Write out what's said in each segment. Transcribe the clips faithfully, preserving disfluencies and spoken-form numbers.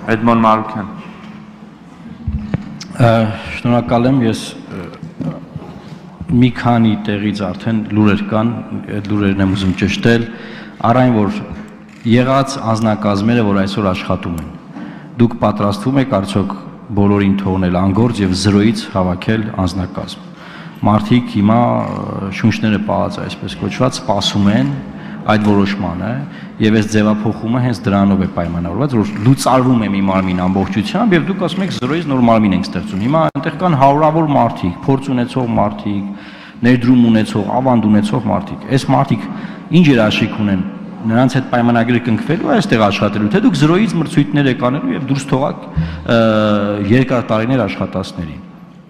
Էդմոն Մարուքյան։ Շնորհակալ եմ, ես մի քանի տեղից արդեն լուրեր կան, այդ լուրերն եմ ուզում ճշտել, առայն որ եղած անձնակազմերը, որ այսօր աշխատում են, դուք պատրաստվում եք արդյոք բոլորին թողնել անգործ եւ զրոյից հավաքել անձնակազմ։ Մարդիկ հիմա շունչները պահած այսպես կոչված սպասում են այդ որոշմանը եւ այս ձևափոխումը հենց դրանով է պայմանավորված, որ լուծարվում է մի մարմին ամբողջությամբ եւ դուք ասում եք զրոյից նոր մարմին ենք ստեղծում։ Հիմա այնտեղ կան հարյուրավոր մարդիկ, փորձ ունեցող մարդիկ, ներդրում ունեցող, ավանդ ունեցող մարդիկ։ Այս մարդիկ ինչ երաշխիք ունեն նրանց հետ պայմանագրի կնքվելու այստեղ աշխատելու, թե դուք զրոյից մրցույթներ եք անելու եւ դուրս թողակ երկար տարիներ աշխատածների։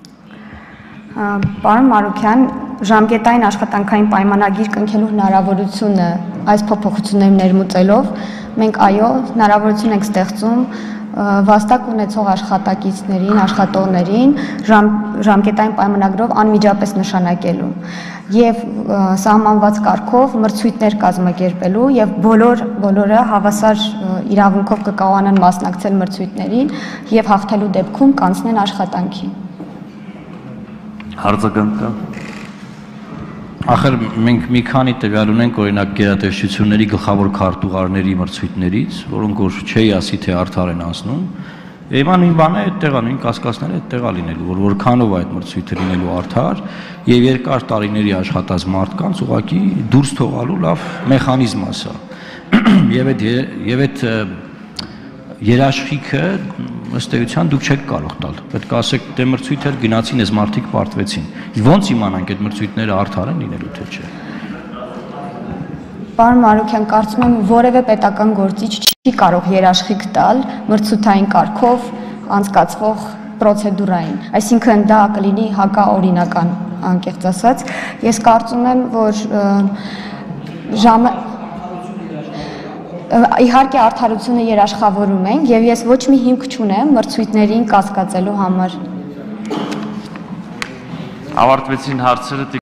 Պարոն Մարուքյան, ժամկետային աշխատանքային պայմանագիր կնքելու հնարավորությունը այս փոփոխություններում ներմուծելով, մենք այո, հնարավորություն ենք ստեղծում վաստակ ունեցող աշխատակիցներին, աշխատողներին ժամ, ժամկետային պայմանագրով անմիջապես նշանակելու եւ սահմանված կարգով մրցույթներ կազմակերպելու եւ բոլոր բոլորը հավասար իրավունքով կկարողանան մասնակցել մրցույթներին եւ հաղթելու դեպքում կանցնեն աշխատանքի։ Հարցականգ Ախր մենք մի քանի տվյալ ունենք օրինակ գերատեսչությունների գլխավոր քարտուղարների մրցույթներից, որոնք որ չի ասի թե արդար են անցնում, հիմա նույն բանը այդտեղ է, նույն կասկածները այդտեղ է լինելու, որ որքանով այդ մրցույթը լինելու արդար եւ երկար տարիների աշխատած մարդկանց ուղղակի դուրս թողալու լավ մեխանիզմ է սա։ Եվ այդ եւ այդ երաշխիքը ըստ էության դուք չեք կարող տալ։ Պետք է ասեք, դե մրցույթեր գնացին, այս մարդիկ պարտվեցին։ Ոնց իմանանք այդ մրցույթները արդար են լինելու թե չէ։ Պարոն Մարուքյան, կարծում եմ որևէ պետական գործիչ չի կարող երաշխիք տալ մրցութային կարգով անցկացվող պրոցեդուրային։ Այսինքն դա կլինի հակաօրինական, անկեղծ ասած։ Ես կարծում եմ, որ ժամը Իհարկե արդարությունը երաշխավորում ենք եւ ես ոչ մի հիմք չունեմ մրցույթներին կասկածելու համար։ Ավարտվեցին հարցերը